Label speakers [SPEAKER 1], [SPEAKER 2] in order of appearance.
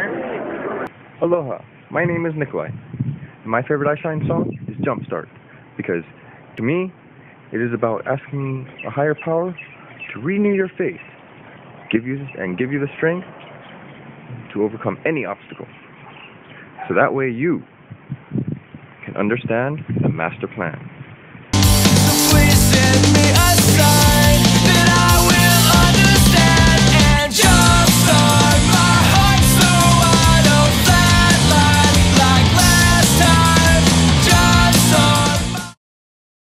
[SPEAKER 1] Aloha, my name is Nikolai. My favorite I Shine song is Jumpstart, because to me, it is about asking a higher power to renew your faith, give you the strength to overcome any obstacle. So that way you can understand the master plan.